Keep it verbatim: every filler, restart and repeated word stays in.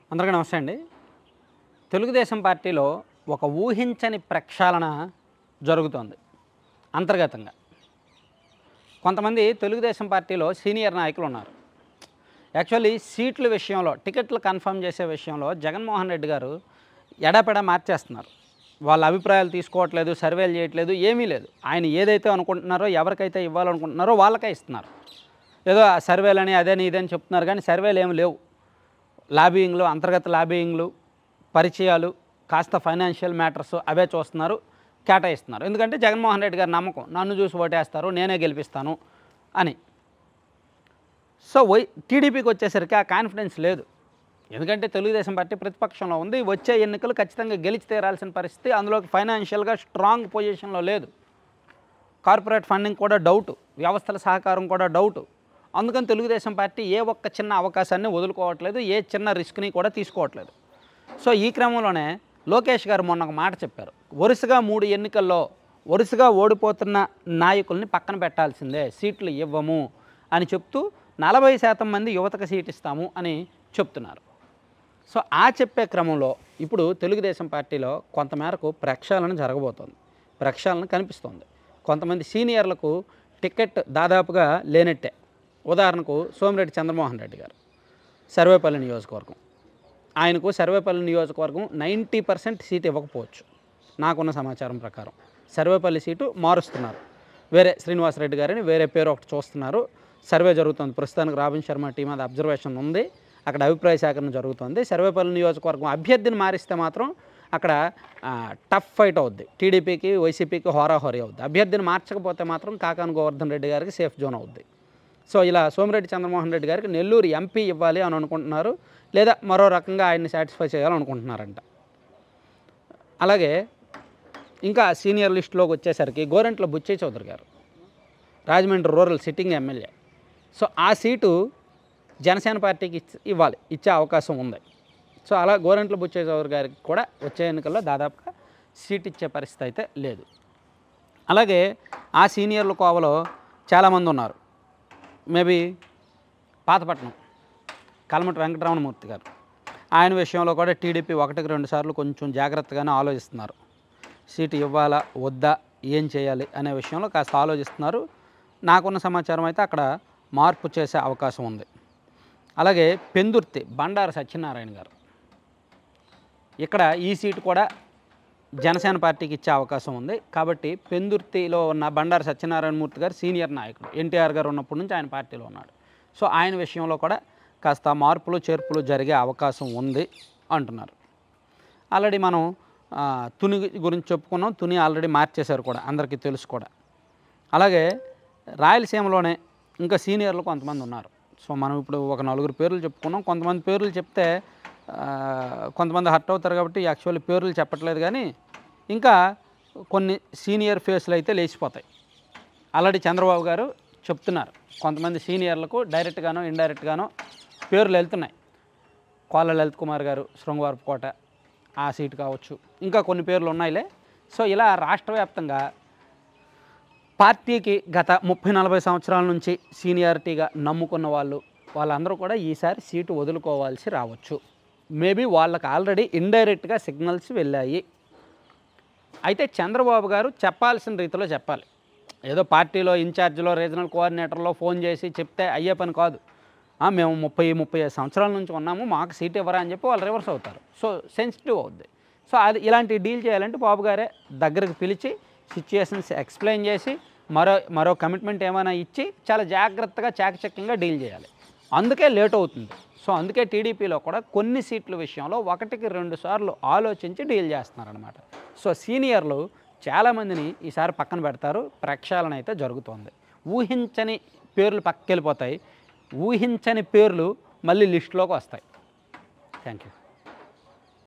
అందరికీ నమస్తే అండి. తెలుగుదేశం పార్టీలో ఒక ఊహించని ప్రక్షాళన జరుగుతోంది అంతర్గతంగా. కొంతమంది తెలుగుదేశం పార్టీలో సీనియర్ నాయకులు ఉన్నారు. యాక్చువల్లీ సీట్ల విషయంలో, టికెట్లు కన్ఫర్మ్ చేసే విషయంలో జగన్మోహన్ రెడ్డి గారు ఎడాపెడా మార్చేస్తున్నారు. వాళ్ళ అభిప్రాయాలు తీసుకోవట్లేదు, సర్వేలు చేయట్లేదు, ఏమీ లేదు. ఆయన ఏదైతే అనుకుంటున్నారో, ఎవరికైతే ఇవ్వాలనుకుంటున్నారో వాళ్ళకే ఇస్తున్నారు. ఏదో సర్వేలని అదని ఇదని చెప్తున్నారు, కానీ సర్వేలు ఏమి లేవు. లాబియింగ్లు, అంతర్గత లాబియింగ్లు, పరిచయాలు, కాస్త ఫైనాన్షియల్ మ్యాటర్స్ అవే చూస్తున్నారు, కేటాయిస్తున్నారు. ఎందుకంటే జగన్మోహన్ రెడ్డి గారి నమ్మకం, నన్ను చూసి ఓటేస్తారు, నేనే గెలిపిస్తాను అని. సో వై టీడీపీకి వచ్చేసరికి ఆ కాన్ఫిడెన్స్ లేదు. ఎందుకంటే తెలుగుదేశం పార్టీ ప్రతిపక్షంలో ఉంది, వచ్చే ఎన్నికలు ఖచ్చితంగా గెలిచి తీరాల్సిన పరిస్థితి, అందులోకి ఫైనాన్షియల్గా స్ట్రాంగ్ పొజిషన్లో లేదు. కార్పొరేట్ ఫండింగ్ కూడా డౌటు, వ్యవస్థల సహకారం కూడా డౌటు. అందుకని తెలుగుదేశం పార్టీ ఏ ఒక్క చిన్న అవకాశాన్ని వదులుకోవట్లేదు, ఏ చిన్న రిస్క్ని కూడా తీసుకోవట్లేదు. సో ఈ క్రమంలోనే లోకేష్ గారు మొన్న ఒక మాట చెప్పారు. వరుసగా మూడు ఎన్నికల్లో వరుసగా ఓడిపోతున్న నాయకుల్ని పక్కన పెట్టాల్సిందే, సీట్లు ఇవ్వము అని చెప్తూ నలభై శాతం మంది యువతకు సీట్ ఇస్తాము అని చెప్తున్నారు. సో ఆ చెప్పే క్రమంలో ఇప్పుడు తెలుగుదేశం పార్టీలో కొంతమేరకు ప్రక్షాళన జరగబోతోంది, ప్రక్షాళన కనిపిస్తోంది. కొంతమంది సీనియర్లకు టికెట్ దాదాపుగా లేనట్టే. ఉదాహరణకు సోమిరెడ్డి చంద్రమోహన్ రెడ్డి గారు, సర్వేపల్లి నియోజకవర్గం, ఆయనకు సర్వేపల్లి నియోజకవర్గం నైంటీ పర్సెంట్ సీట్ ఇవ్వకపోవచ్చు నాకున్న సమాచారం ప్రకారం. సర్వేపల్లి సీటు మారుస్తున్నారు, వేరే శ్రీనివాసరెడ్డి గారిని వేరే పేరు ఒకటి చూస్తున్నారు. సర్వే జరుగుతుంది ప్రస్తుతానికి, రాబిన్ శర్మ టీం అది అబ్జర్వేషన్ ఉంది, అక్కడ అభిప్రాయ సేకరణ జరుగుతుంది. సర్వేపల్లి నియోజకవర్గం అభ్యర్థిని మారిస్తే మాత్రం అక్కడ టఫ్ ఫైట్ అవుద్ది, టీడీపీకి వైసీపీకి హోరాహోరీ అవుద్ది. అభ్యర్థిని మార్చకపోతే మాత్రం కాకాని గోవర్ధన్ రెడ్డి గారికి సేఫ్ జోన్ అవుద్ది. సో ఇలా సోమిరెడ్డి చంద్రమోహన్ రెడ్డి గారికి నెల్లూరు ఎంపీ ఇవ్వాలి అని అనుకుంటున్నారు, లేదా మరో రకంగా ఆయన్ని సాటిస్ఫై చేయాలనుకుంటున్నారంట. అలాగే ఇంకా సీనియర్ లిస్టులోకి వచ్చేసరికి గోరంట్ల బుచ్చయ్య చౌదరి గారు, Rajahmundry rural sitting MLA. So ఆ సీటు జనసేన పార్టీకి ఇవ్వాలి, ఇచ్చే అవకాశం ఉంది. సో అలా గోరంట్ల బుచ్చయ్య చౌదరి గారికి కూడా వచ్చే ఎన్నికల్లో దాదాపుగా సీట్ ఇచ్చే పరిస్థితి అయితే లేదు. అలాగే ఆ సీనియర్ల కోవలో చాలామంది ఉన్నారు. మేబీ పాతపట్నం కల్మటి వెంకటరమణమూర్తి గారు, ఆయన విషయంలో కూడా టీడీపీ ఒకటికి రెండు సార్లు కొంచెం జాగ్రత్తగానే ఆలోచిస్తున్నారు. సీటు ఇవ్వాలా వద్దా, ఏం చేయాలి అనే విషయంలో కాస్త ఆలోచిస్తున్నారు. నాకున్న సమాచారం అయితే అక్కడ మార్పు చేసే అవకాశం ఉంది. అలాగే పెందుర్తి బండారు సత్యనారాయణ గారు, ఇక్కడ ఈ సీటు కూడా జనసేన పార్టీకి ఇచ్చే అవకాశం ఉంది. కాబట్టి పెందుర్తిలో ఉన్న బండారు సత్యనారాయణమూర్తి గారు సీనియర్ నాయకుడు, ఎన్టీఆర్ గారు ఉన్నప్పటి నుంచి ఆయన పార్టీలో ఉన్నాడు. సో ఆయన విషయంలో కూడా కాస్త మార్పులు చేర్పులు జరిగే అవకాశం ఉంది అంటున్నారు. ఆల్రెడీ మనం తుని గురించి చెప్పుకున్నాం, తుని ఆల్రెడీ మార్చేశారు కూడా, అందరికీ తెలుసు కూడా. అలాగే రాయలసీమలోనే ఇంకా సీనియర్లు కొంతమంది ఉన్నారు. సో మనం ఇప్పుడు ఒక నలుగురు పేర్లు చెప్పుకున్నాం. కొంతమంది పేర్లు చెప్తే కొంతమంది హర్ట్ అవుతారు కాబట్టి యాక్చువల్లీ పేర్లు చెప్పట్లేదు, కానీ ఇంకా కొన్ని సీనియర్ ఫేస్లు అయితే లేచిపోతాయి. ఆల్రెడీ చంద్రబాబు గారు చెప్తున్నారు, కొంతమంది సీనియర్లకు డైరెక్ట్గానో ఇండైరెక్ట్గానో పేర్లు వెళ్తున్నాయి. కోళ్ళ లలిత్ కుమార్ గారు శృంగవరపుకోట, ఆ సీటు కావచ్చు, ఇంకా కొన్ని పేర్లు ఉన్నాయిలే. సో ఇలా రాష్ట్ర వ్యాప్తంగా పార్టీకి గత ముప్పై నలభై సంవత్సరాల నుంచి సీనియారిటీగా నమ్ముకున్న వాళ్ళు వాళ్ళందరూ కూడా ఈసారి సీటు వదులుకోవాల్సి రావచ్చు. మేబీ వాళ్ళకి ఆల్రెడీ ఇండైరెక్ట్గా సిగ్నల్స్ వెళ్ళాయి. అయితే చంద్రబాబు గారు చెప్పాల్సిన రీతిలో చెప్పాలి. ఏదో పార్టీలో ఇన్ఛార్జ్లో రీజనల్ కోఆర్డినేటర్లో ఫోన్ చేసి చెప్తే అయ్యే పని కాదు. మేము ముప్పై ముప్పై ఐదు సంవత్సరాల నుంచి ఉన్నాము, మాకు సీట్ ఇవ్వరా అని చెప్పి వాళ్ళు రివర్స్ అవుతారు. సో సెన్సిటివ్ అవుద్ది. సో అది ఇలాంటి డీల్ చేయాలంటే బాబు గారే దగ్గరికి పిలిచి సిచ్యుయేషన్స్ ఎక్స్ప్లెయిన్ చేసి మరో మరో కమిట్మెంట్ ఏమైనా ఇచ్చి చాలా జాగ్రత్తగా చాకచక్యంగా డీల్ చేయాలి. అందుకే లేట్ అవుతుంది. సో అందుకే టీడీపీలో కూడా కొన్ని సీట్ల విషయంలో ఒకటికి రెండు సార్లు ఆలోచించి డీల్ చేస్తున్నారనమాట. సో సీనియర్లు చాలామందిని ఈసారి పక్కన పెడతారు, ప్రక్షాళన అయితే జరుగుతోంది. ఊహించని పేర్లు పక్కకెళ్ళిపోతాయి, ఊహించని పేర్లు మళ్ళీ లిస్టులోకి వస్తాయి. Thank you.